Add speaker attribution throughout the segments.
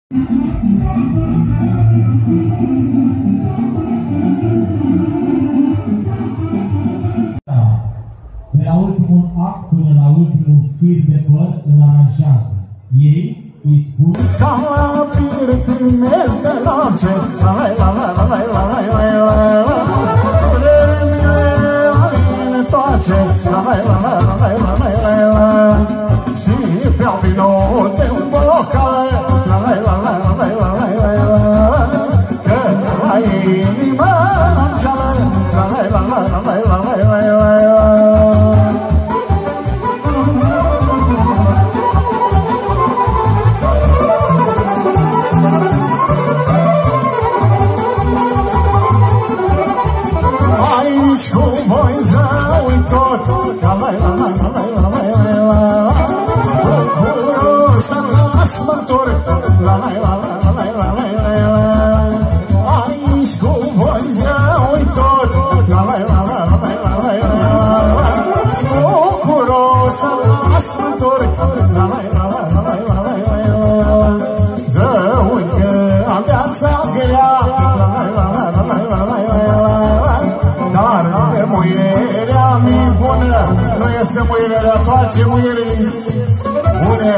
Speaker 1: De la ultimul act până la ultimul fir de păr îl aranjează. Ei îi spun
Speaker 2: sta la bir trimez de noche, la la la la la la la la la la la toace, la la la la la la la la la și beau vino de un bocal, la la la la la la la la la că la inima înceală, la la la la la la la la la muierea toate muierile bune.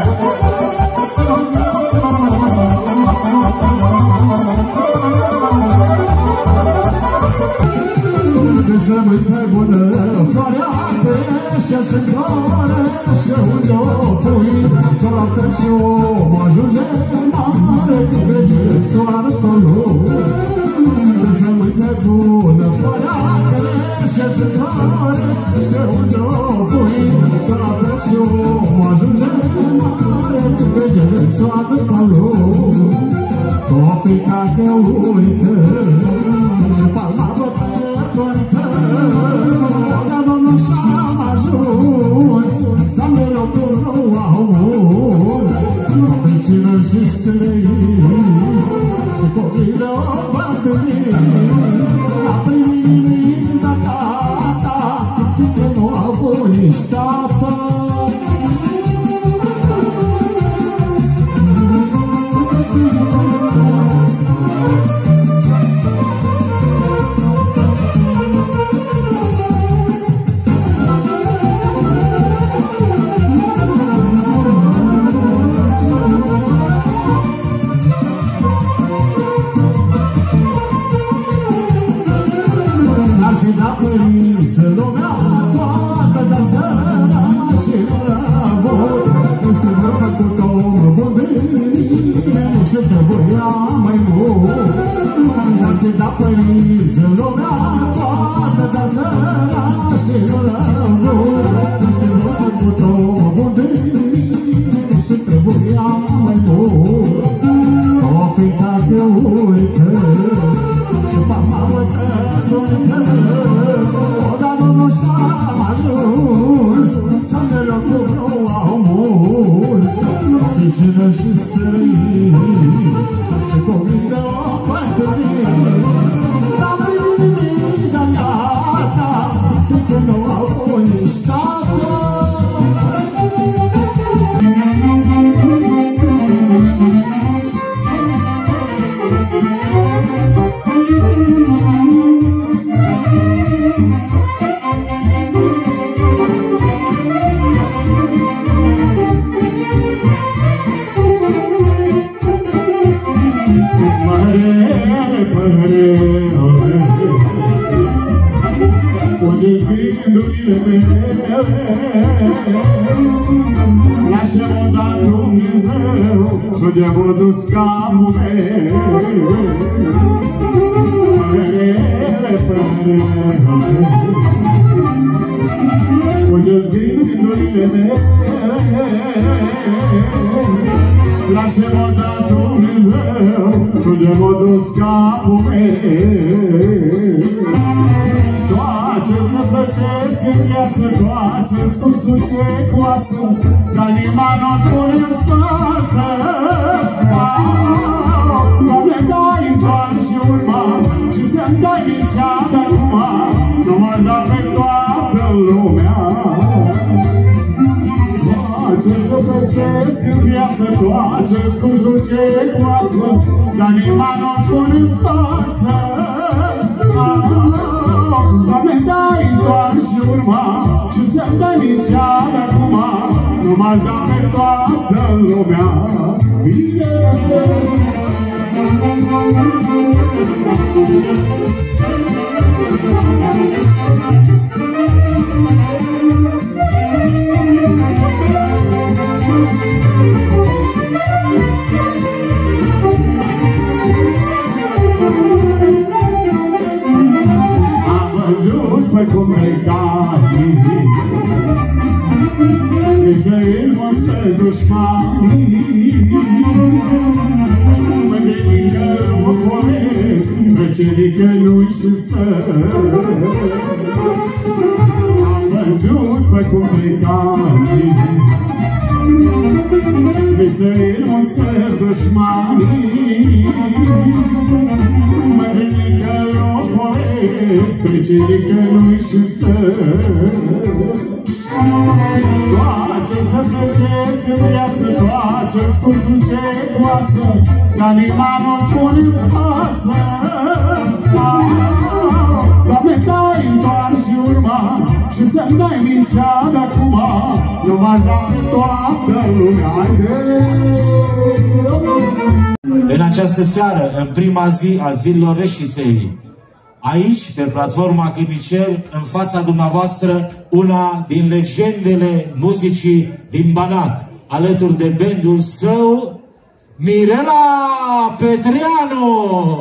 Speaker 2: Să mâine bună, floarea crește și florește unde o pui, că la Crăciun ajunge mare, vede soară color. Să mâine bună, floarea crește și florește unde o pui, că la Crăciun ajunge mare, vede soară color. Topica te uită și palma bătătorită, dar nu s-am ajuns să mereu cu nou auz. Pe cine și străini și copilă o bătărie, a primit nimic de tata, că nu a avut nici tata. Lasă-mă da Dumnezeu să dea-mă dus capul meu. Părere, părere, unde-s gândurile mele, lasă-mă da Dumnezeu să dea-mă dus capul meu. Toace-ți să tăcesc în viață, toace-ți cu suce coață, ca inima n-o spune în față. Doamne, dai doar și urma și să-mi dai vincea de acum, nu mă da pe toată lumea. Toace-ți să tăcesc în viață, viață toace scursul ce coață, dar nimeni nu-ți spune în față. Doamne, dai doar și urma și să-mi dai nici de acum, nu m-aș da pe toată lumea bine. Pe cum plecai, Mișel mă se dușmanii, mă dedică locolesc, vecerică nu-i și stă. Am văzut pe cum plecai, Mișel mă se dușmanii, mă dedică locolesc, vecerică nu-i și stă. Toace să plăcesc în viață, toace scursul ce coață, dar nimeni nu-ți spune în față. Doamne, dai întoar și urma și să-mi dai mințea de acum, nu m-aș da pe toată lumea.
Speaker 1: În această seară, în prima zi a zilelor Reșiței, aici, pe platforma Chimiceri, în fața dumneavoastră, una din legendele muzicii din Banat, alături de bandul său, Mirela Petreanu!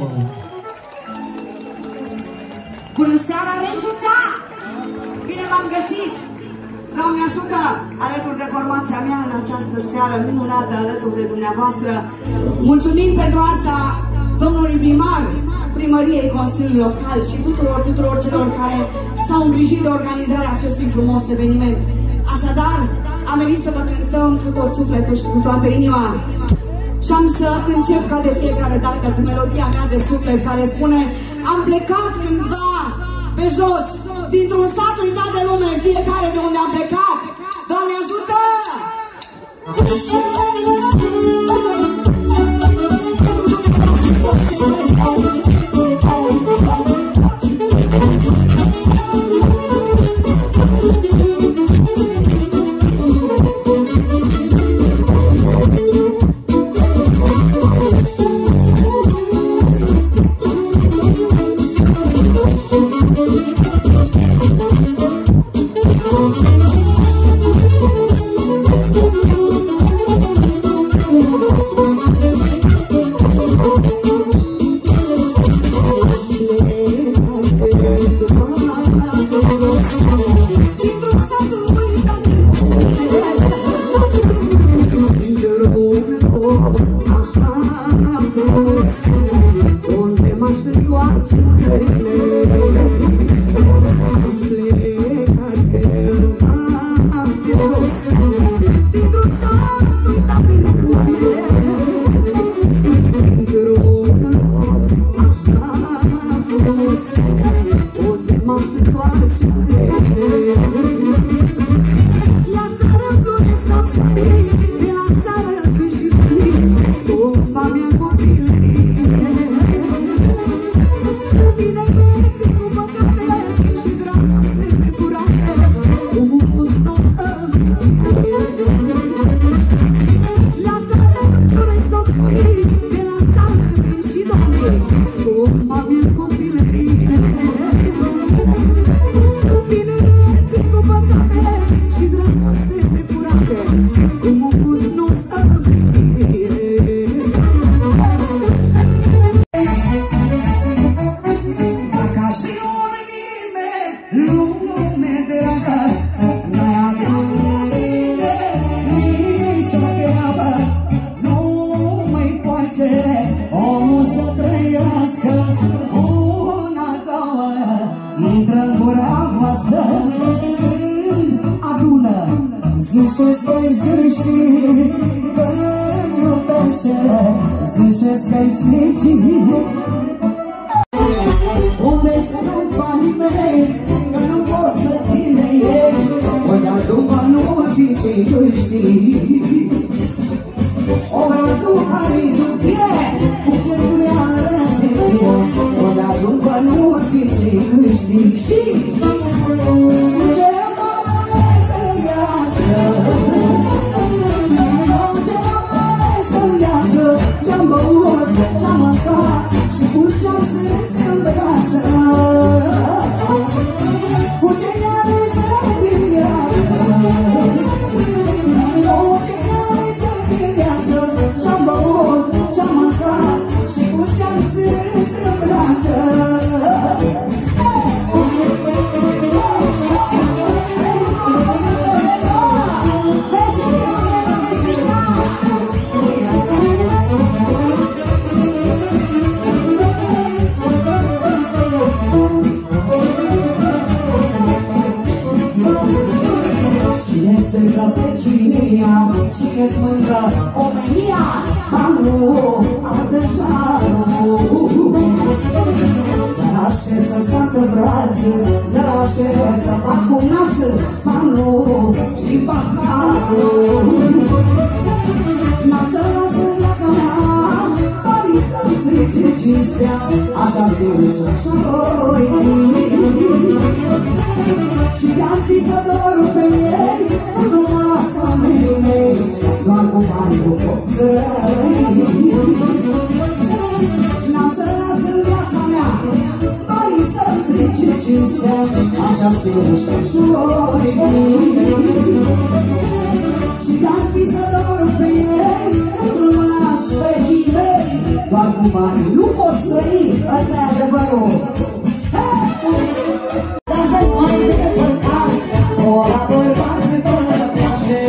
Speaker 3: Bună seara, Reșița! Bine v-am găsit! Doamne ajută, alături de formația mea în această seară minunată, alături de dumneavoastră. Mulțumim pentru asta domnului primar, primăriei Consiliului Local și tuturor celor care s-au îngrijit de organizarea acestui frumos eveniment. Așadar, am venit să vă cântăm cu tot sufletul și cu toată inima. Și am să încep ca de fiecare dată cu melodia mea de suflet care spune: am plecat cândva pe jos, dintr-un sat uitat de lume, fiecare de unde am plecat. Doamne ajută! cinstea, așa se ușor. Și de-am fi să dorul pe ei, nu mă lasă oamenii mei, doar cu bani nu pot străi. N-am să las în viața mea, banii să-mi strice cinstea, așa se ușor. Și de-am fi să dorul pe ei, nu mă las pe cine, doar cu banii nu pot străi, ăsta e adevărul. Lasă-i mai de păcat, ora bărbați pălăcașe.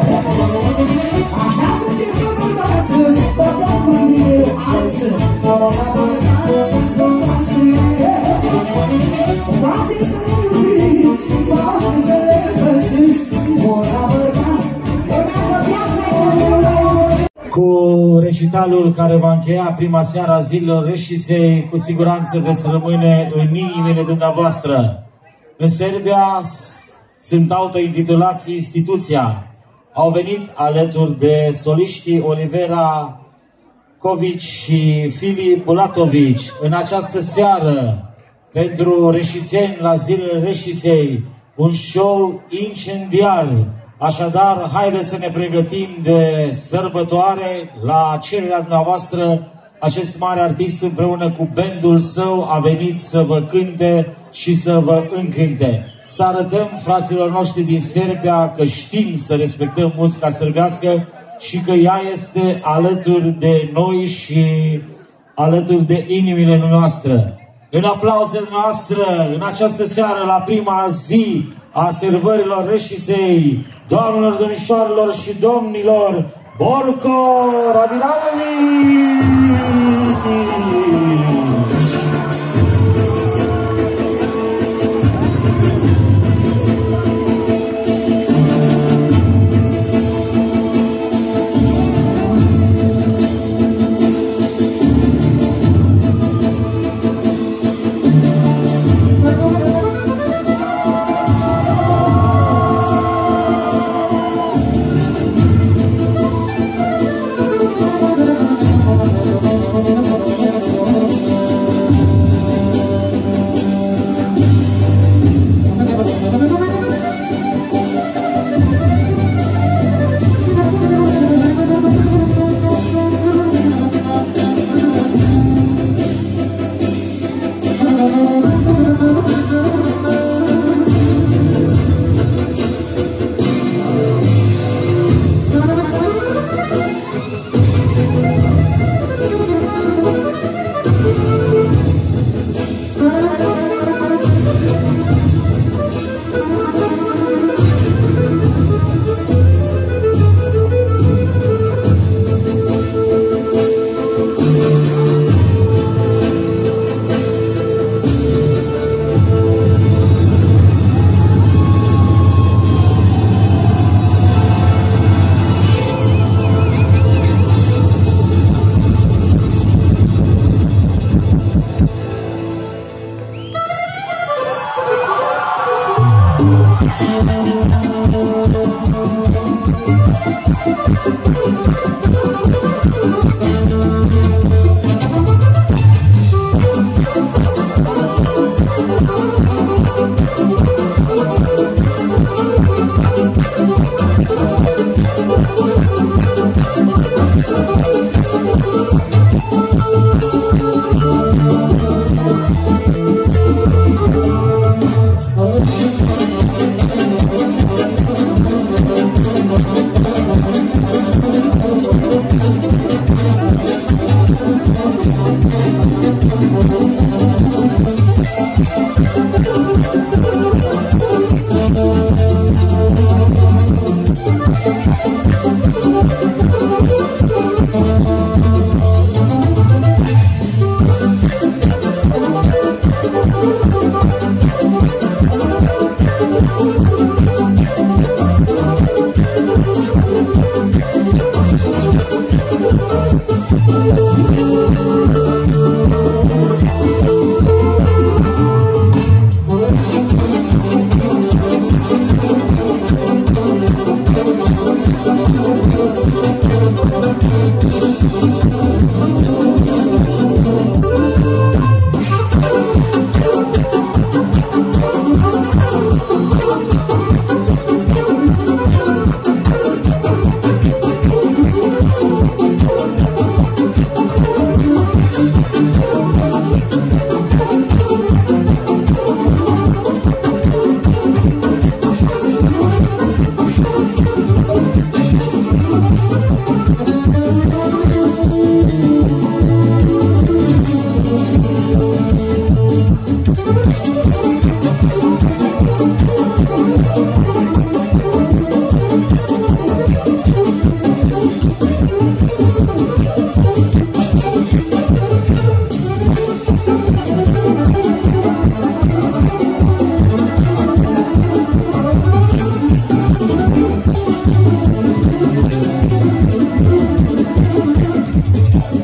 Speaker 3: Așa să circă bărbați, să plac cu mine alți, ora bărbați pălăcașe. Bărbații să iubiți, bărbații să le păsiți, ora bărbați, urmează viața-i cu
Speaker 1: Cu recitalul care va încheia prima seară a Zilelor Reșiței, cu siguranță veți rămâne în inimile dumneavoastră. În Serbia sunt autointitulați instituția. Au venit alături de soliștii Olivera Kovic și Filip Bulatovic în această seară pentru reșițeni la Zilele Reșiței, un show incendiar. Așadar, haideți să ne pregătim de sărbătoare. La cererea dumneavoastră, acest mare artist împreună cu bandul său a venit să vă cânte și să vă încânte. Să arătăm fraților noștri din Serbia că știm să respectăm muzica sârbească și că ea este alături de noi și alături de inimile noastre. În aplauzele noastre, în această seară, la prima zi a sărbărilor Reșiței, doamnelor, domnișoarelor și domnilor, Borco Radilanović!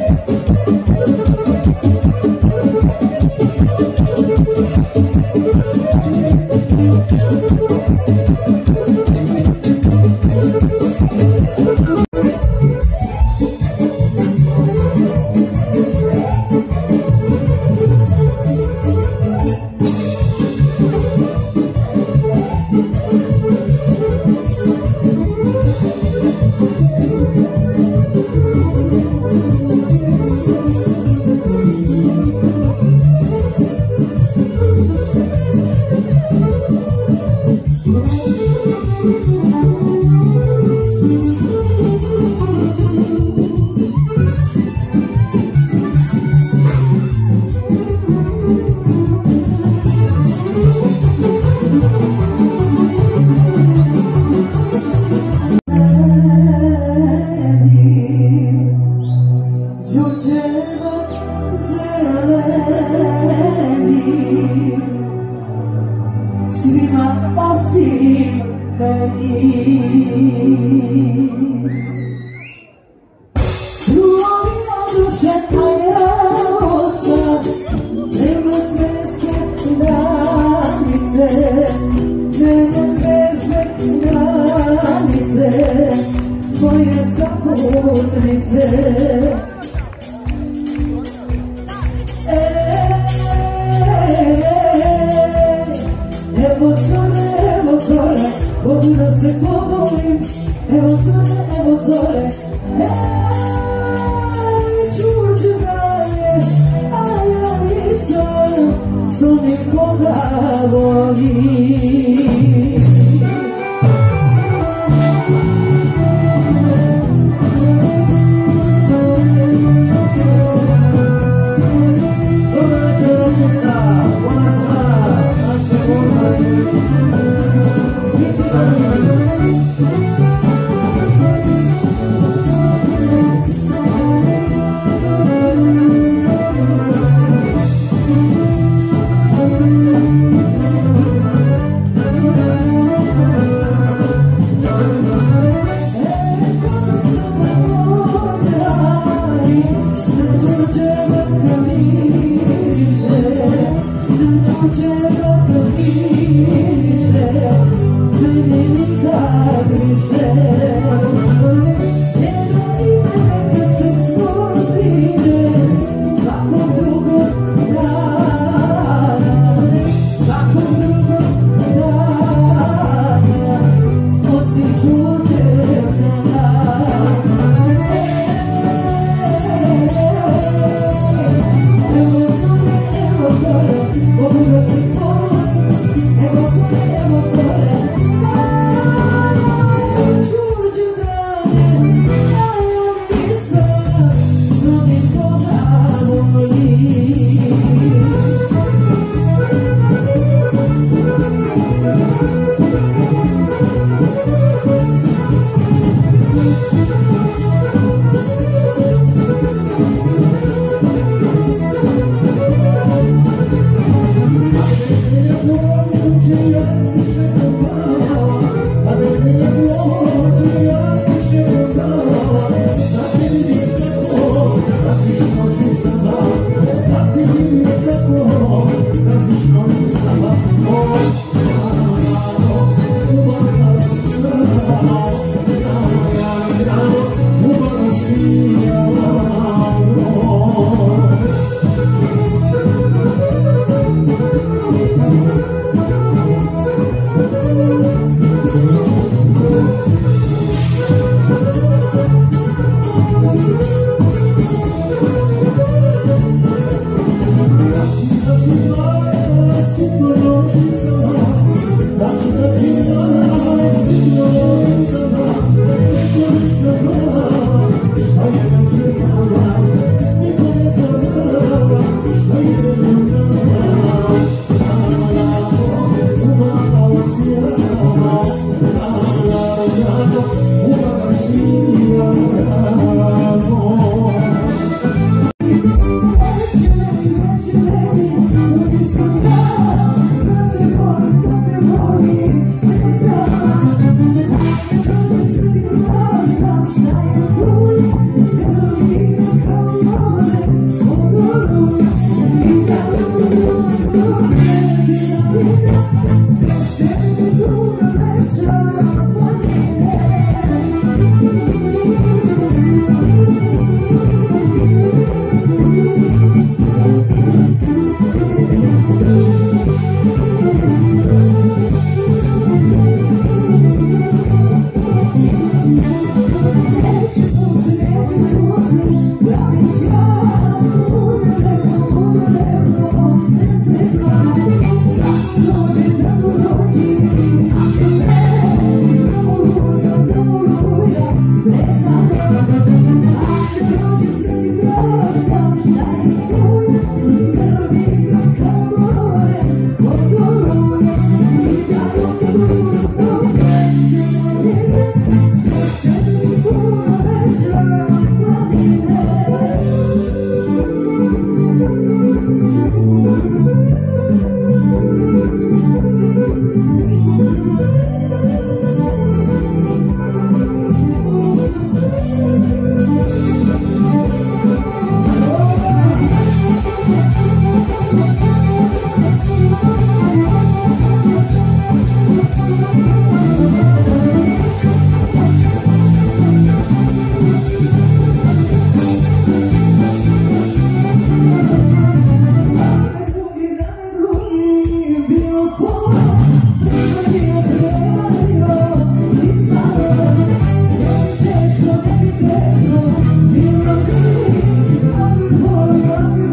Speaker 4: Como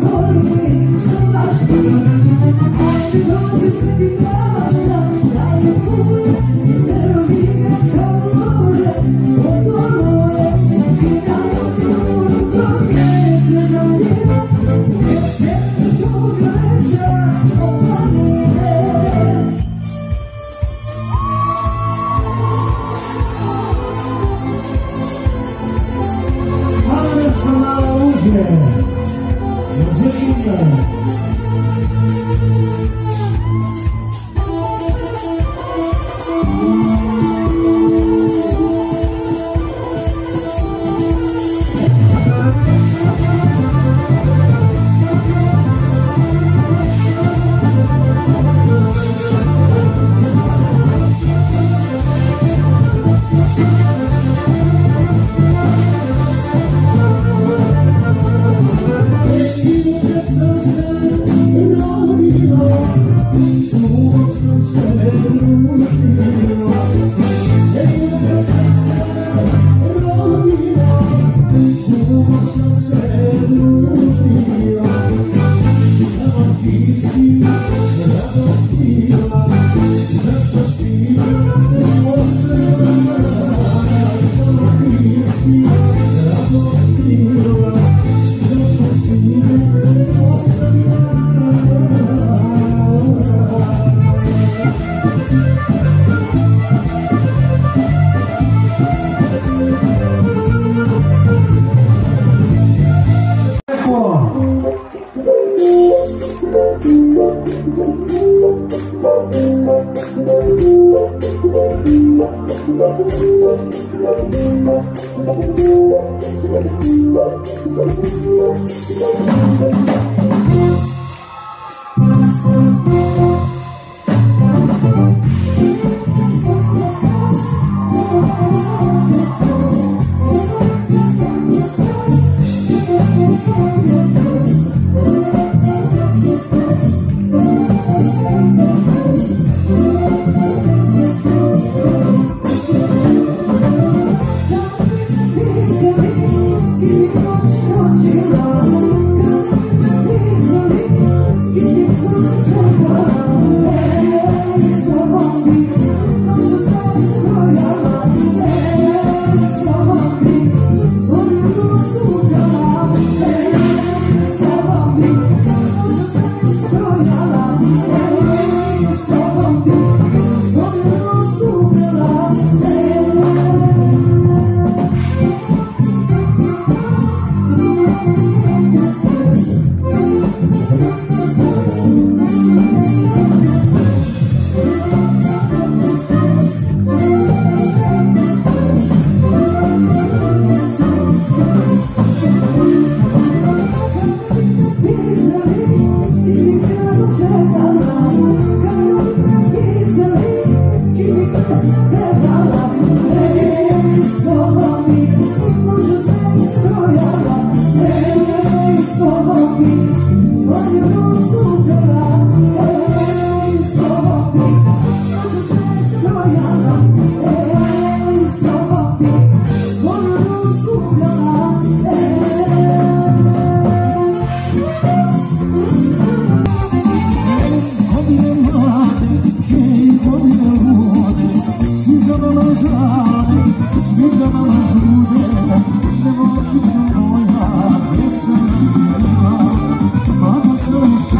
Speaker 2: Vamos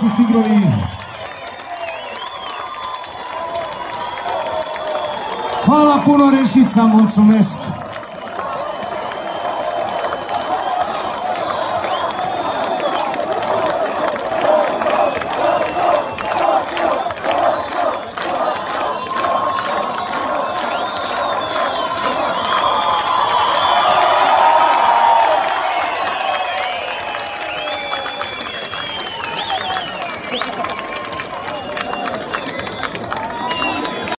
Speaker 2: Tigroi. Hvala puno Rešica, mulțumesc.